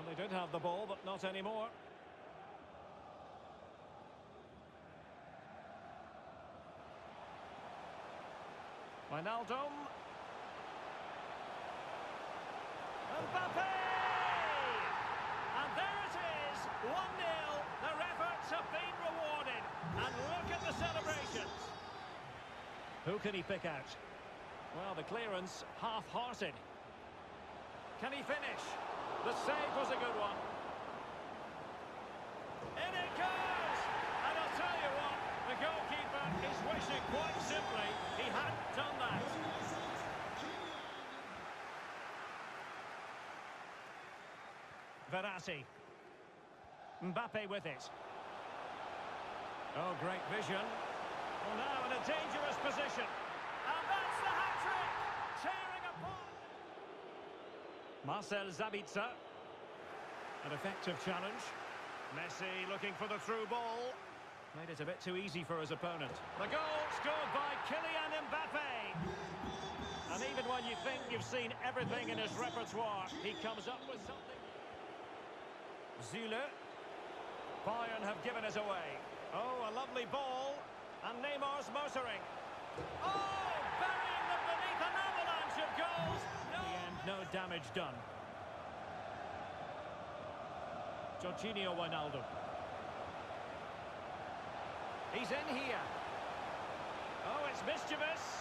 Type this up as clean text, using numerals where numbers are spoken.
They did have the ball, but not anymore. Wijnaldum. Mbappe! And there it is, 1-0. Their efforts have been rewarded. And look at the celebrations. Who can he pick out? Well, the clearance half-hearted. Can he finish? The save was a good one. In it goes! And I'll tell you what, the goalkeeper is wishing quite simply he hadn't done that. Verratti. Mbappe with it. Oh, great vision. Well, now in a dangerous position. And that's the hat-trick! Tearing apart. Marcel Sabitzer. An effective challenge. Messi looking for the through ball. Made it a bit too easy for his opponent. The goal scored by Kylian Mbappe. And even when you think you've seen everything in his repertoire, he comes up with something. Zule. Bayern have given it away. Oh, a lovely ball. And Neymar's motoring. Oh, burying them beneath an avalanche of goals. No, in the end, no damage done. Jorginho Wijnaldum. He's in here. Oh, it's mischievous.